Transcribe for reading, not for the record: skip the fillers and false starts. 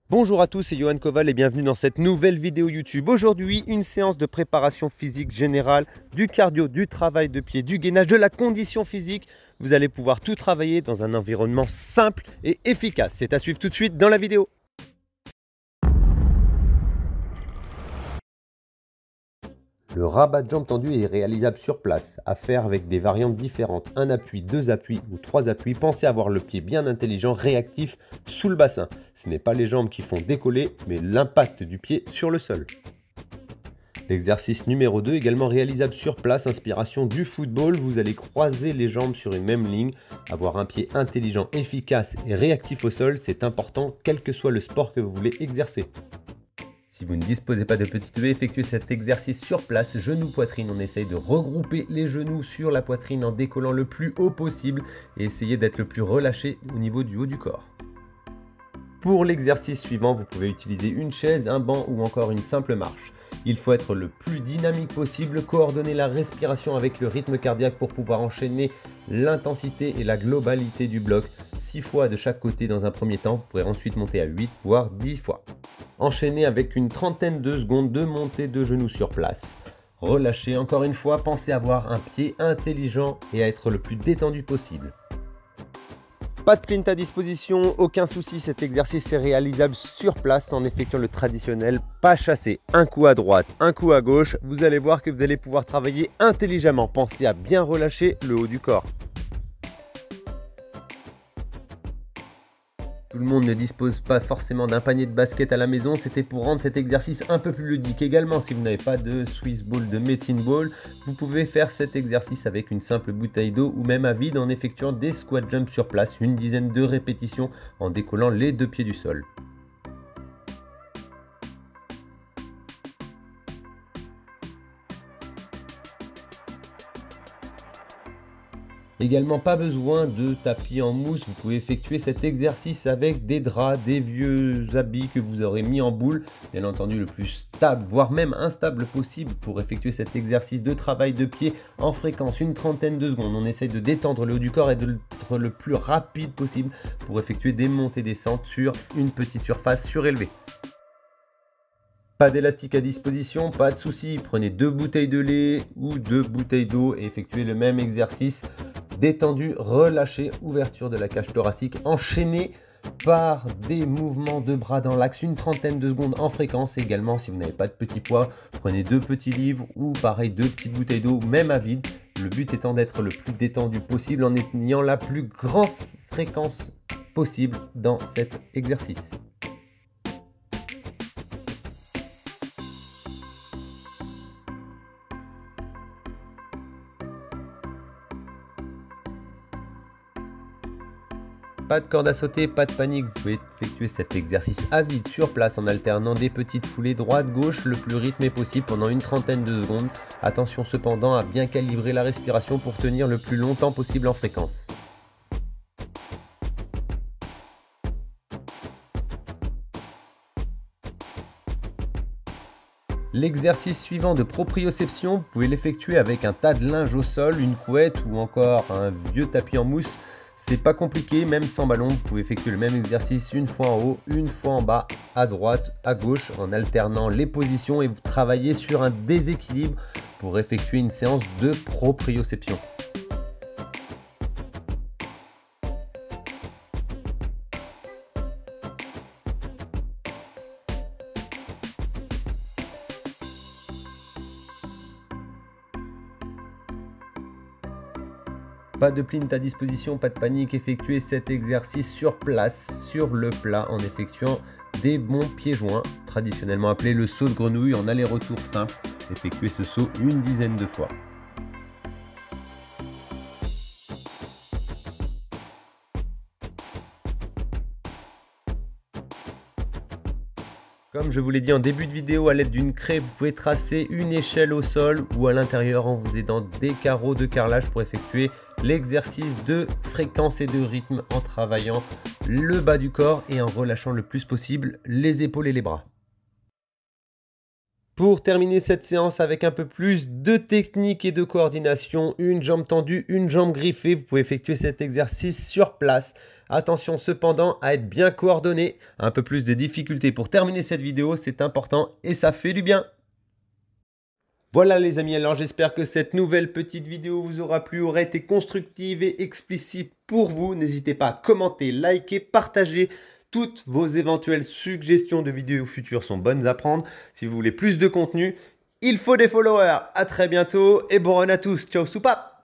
Bonjour à tous, c'est Johan Koval et bienvenue dans cette nouvelle vidéo YouTube. Aujourd'hui, une séance de préparation physique générale, du cardio, du travail de pied, du gainage, de la condition physique. Vous allez pouvoir tout travailler dans un environnement simple et efficace. C'est à suivre tout de suite dans la vidéo. Le rabat de jambe tendu est réalisable sur place, à faire avec des variantes différentes. Un appui, deux appuis ou trois appuis. Pensez à avoir le pied bien intelligent, réactif sous le bassin. Ce n'est pas les jambes qui font décoller, mais l'impact du pied sur le sol. L'exercice numéro 2, également réalisable sur place, inspiration du football. Vous allez croiser les jambes sur une même ligne. Avoir un pied intelligent, efficace et réactif au sol, c'est important, quel que soit le sport que vous voulez exercer. Si vous ne disposez pas de petite haie, effectuez cet exercice sur place, genou-poitrine. On essaye de regrouper les genoux sur la poitrine en décollant le plus haut possible et essayez d'être le plus relâché au niveau du haut du corps. Pour l'exercice suivant, vous pouvez utiliser une chaise, un banc ou encore une simple marche. Il faut être le plus dynamique possible, coordonner la respiration avec le rythme cardiaque pour pouvoir enchaîner l'intensité et la globalité du bloc. 6 fois de chaque côté dans un premier temps, vous pourrez ensuite monter à 8 voire 10 fois. Enchaînez avec une trentaine de secondes de montée de genoux sur place. Relâchez encore une fois, pensez à avoir un pied intelligent et à être le plus détendu possible. Pas de plint à disposition, aucun souci, cet exercice est réalisable sur place en effectuant le traditionnel pas chassé. Un coup à droite, un coup à gauche, vous allez voir que vous allez pouvoir travailler intelligemment. Pensez à bien relâcher le haut du corps. Tout le monde ne dispose pas forcément d'un panier de basket à la maison, c'était pour rendre cet exercice un peu plus ludique. Également, si vous n'avez pas de Swiss Ball, de Metin Ball, vous pouvez faire cet exercice avec une simple bouteille d'eau ou même à vide en effectuant des squat jumps sur place, une dizaine de répétitions en décollant les deux pieds du sol. Également, pas besoin de tapis en mousse, vous pouvez effectuer cet exercice avec des draps, des vieux habits que vous aurez mis en boule, bien entendu le plus stable, voire même instable possible pour effectuer cet exercice de travail de pied en fréquence, une trentaine de secondes. On essaye de détendre le haut du corps et d'être le plus rapide possible pour effectuer des montées-descentes sur une petite surface surélevée. Pas d'élastique à disposition, pas de souci, prenez 2 bouteilles de lait ou 2 bouteilles d'eau et effectuez le même exercice. Détendu, relâché, ouverture de la cage thoracique, enchaîné par des mouvements de bras dans l'axe, une trentaine de secondes en fréquence. Également, si vous n'avez pas de petit poids, prenez 2 petits livres ou pareil 2 petites bouteilles d'eau, même à vide. Le but étant d'être le plus détendu possible en ayant la plus grande fréquence possible dans cet exercice. Pas de corde à sauter, pas de panique, vous pouvez effectuer cet exercice à vide sur place en alternant des petites foulées droite-gauche le plus rythmé possible pendant une trentaine de secondes. Attention cependant à bien calibrer la respiration pour tenir le plus longtemps possible en fréquence. L'exercice suivant de proprioception, vous pouvez l'effectuer avec un tas de linge au sol, une couette ou encore un vieux tapis en mousse. C'est pas compliqué, même sans ballon, vous pouvez effectuer le même exercice une fois en haut, une fois en bas, à droite, à gauche, en alternant les positions et vous travaillez sur un déséquilibre pour effectuer une séance de proprioception. Pas de plint à disposition, pas de panique, effectuez cet exercice sur place, sur le plat, en effectuant des bons pieds joints, traditionnellement appelé le saut de grenouille en aller-retour simple. Effectuez ce saut une dizaine de fois. Comme je vous l'ai dit en début de vidéo, à l'aide d'une craie, vous pouvez tracer une échelle au sol ou à l'intérieur en vous aidant des carreaux de carrelage pour effectuer l'exercice de fréquence et de rythme en travaillant le bas du corps et en relâchant le plus possible les épaules et les bras. Pour terminer cette séance avec un peu plus de technique et de coordination, une jambe tendue, une jambe griffée, vous pouvez effectuer cet exercice sur place. Attention cependant à être bien coordonné. Un peu plus de difficulté pour terminer cette vidéo, c'est important et ça fait du bien. Voilà les amis, alors j'espère que cette nouvelle petite vidéo vous aura plu, aura été constructive et explicite pour vous. N'hésitez pas à commenter, liker, partager. Toutes vos éventuelles suggestions de vidéos futures sont bonnes à prendre. Si vous voulez plus de contenu, il faut des followers. À très bientôt et bon run à tous. Ciao soupape!